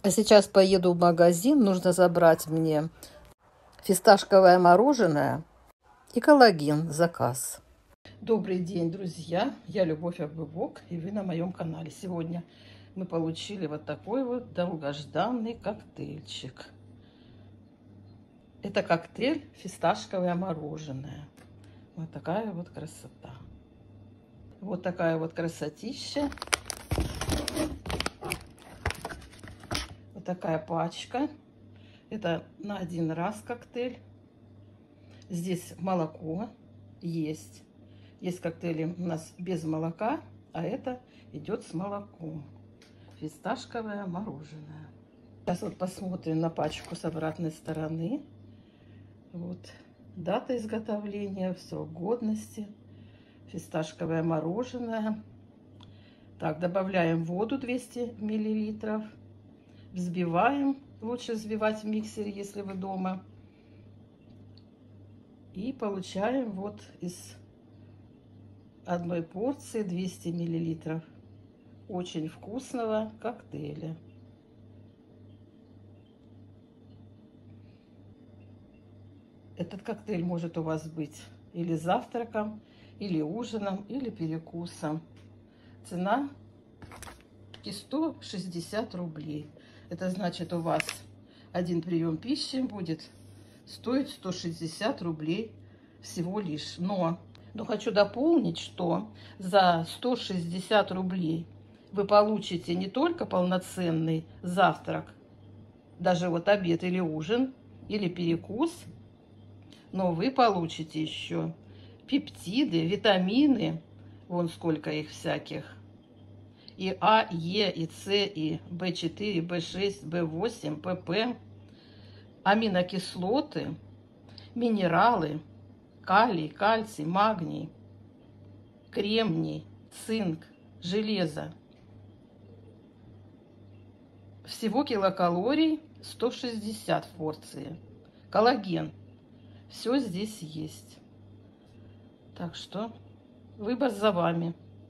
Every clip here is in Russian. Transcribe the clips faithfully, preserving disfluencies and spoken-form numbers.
А сейчас поеду в магазин, нужно забрать мне фисташковое мороженое и коллаген, заказ. Добрый день, друзья! Я Любовь Абубок, и вы на моем канале. Сегодня мы получили вот такой вот долгожданный коктейльчик. Это коктейль фисташковое мороженое. Вот такая вот красота. Вот такая вот красотища. Вот такая пачка. Это на один раз коктейль. Здесь молоко есть. Есть коктейли у нас без молока, а это идет с молоком. Фисташковое мороженое. Сейчас вот посмотрим на пачку с обратной стороны. Вот дата изготовления, срок годности. Фисташковое мороженое. Так, добавляем воду двести миллилитров. Взбиваем. Лучше взбивать в миксере, если вы дома. И получаем вот из одной порции двести миллилитров очень вкусного коктейля. Этот коктейль может у вас быть или завтраком, или ужином, или перекусом. Цена сто шестьдесят рублей. Это значит, у вас один прием пищи будет стоить сто шестьдесят рублей всего лишь. Но, но хочу дополнить, что за сто шестьдесят рублей вы получите не только полноценный завтрак, даже вот обед или ужин, или перекус, но вы получите еще пептиды, витамины, вон сколько их всяких, и А, Е, и С, и В четыре, В шесть, В восемь, ПП, аминокислоты, минералы, калий, кальций, магний, кремний, цинк, железо. Всего килокалорий сто шестьдесят в порции. Коллаген. Все здесь есть. Так что выбор за вами.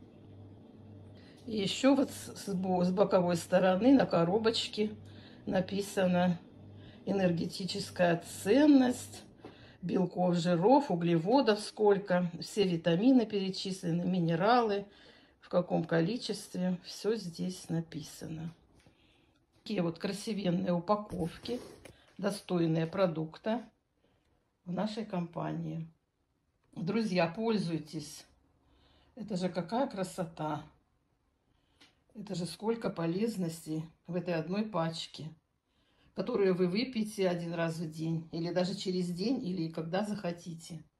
И еще вот с боковой стороны на коробочке написано энергетическая ценность, белков, жиров, углеводов сколько, все витамины перечислены, минералы, в каком количестве, все здесь написано. Такие вот красивенные упаковки, достойные продукта в нашей компании. Друзья, пользуйтесь. Это же какая красота. Это же сколько полезностей в этой одной пачке, которую вы выпьете один раз в день, или даже через день, или когда захотите.